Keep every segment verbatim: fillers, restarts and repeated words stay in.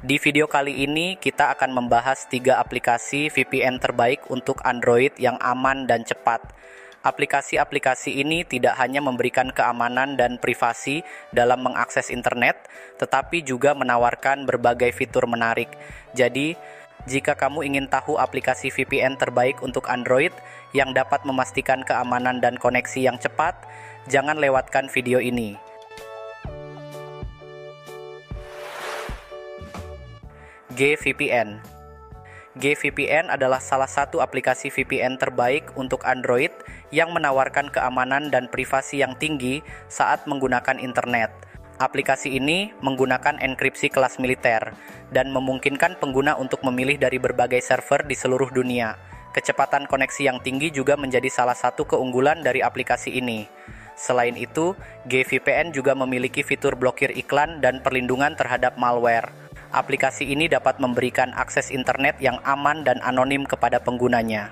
Di video kali ini kita akan membahas tiga aplikasi V P N terbaik untuk Android yang aman dan cepat. Aplikasi-aplikasi ini tidak hanya memberikan keamanan dan privasi dalam mengakses internet, tetapi juga menawarkan berbagai fitur menarik. Jadi, jika kamu ingin tahu aplikasi V P N terbaik untuk Android yang dapat memastikan keamanan dan koneksi yang cepat, jangan lewatkan video ini. GVPN. GVPN adalah salah satu aplikasi V P N terbaik untuk Android yang menawarkan keamanan dan privasi yang tinggi saat menggunakan internet. Aplikasi ini menggunakan enkripsi kelas militer dan memungkinkan pengguna untuk memilih dari berbagai server di seluruh dunia. Kecepatan koneksi yang tinggi juga menjadi salah satu keunggulan dari aplikasi ini. Selain itu, GVPN juga memiliki fitur blokir iklan dan perlindungan terhadap malware. Aplikasi ini dapat memberikan akses internet yang aman dan anonim kepada penggunanya.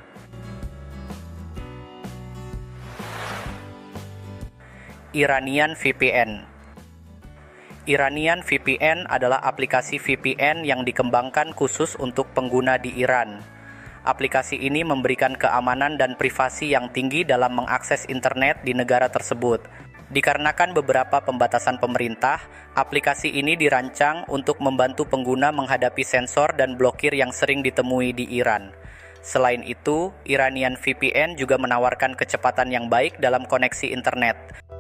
Iranian V P N. Iranian V P N adalah aplikasi V P N yang dikembangkan khusus untuk pengguna di Iran. Aplikasi ini memberikan keamanan dan privasi yang tinggi dalam mengakses internet di negara tersebut. Dikarenakan beberapa pembatasan pemerintah, aplikasi ini dirancang untuk membantu pengguna menghadapi sensor dan blokir yang sering ditemui di Iran. Selain itu, Iranian V P N juga menawarkan kecepatan yang baik dalam koneksi internet.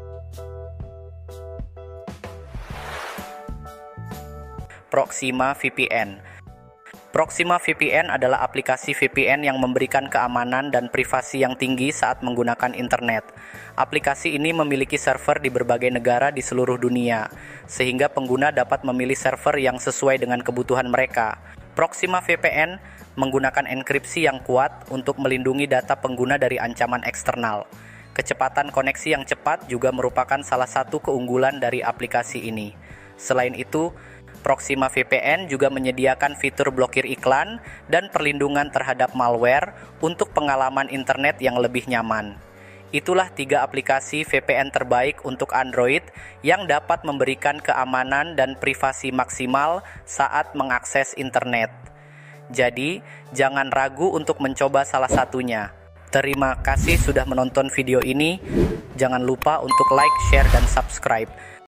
Proxima V P N. Proxima V P N adalah aplikasi V P N yang memberikan keamanan dan privasi yang tinggi saat menggunakan internet. Aplikasi ini memiliki server di berbagai negara di seluruh dunia, sehingga pengguna dapat memilih server yang sesuai dengan kebutuhan mereka. Proxima V P N menggunakan enkripsi yang kuat untuk melindungi data pengguna dari ancaman eksternal. Kecepatan koneksi yang cepat juga merupakan salah satu keunggulan dari aplikasi ini. Selain itu, Proxima V P N juga menyediakan fitur blokir iklan dan perlindungan terhadap malware untuk pengalaman internet yang lebih nyaman. Itulah tiga aplikasi V P N terbaik untuk Android yang dapat memberikan keamanan dan privasi maksimal saat mengakses internet. Jadi, jangan ragu untuk mencoba salah satunya. Terima kasih sudah menonton video ini. Jangan lupa untuk like, share, dan subscribe.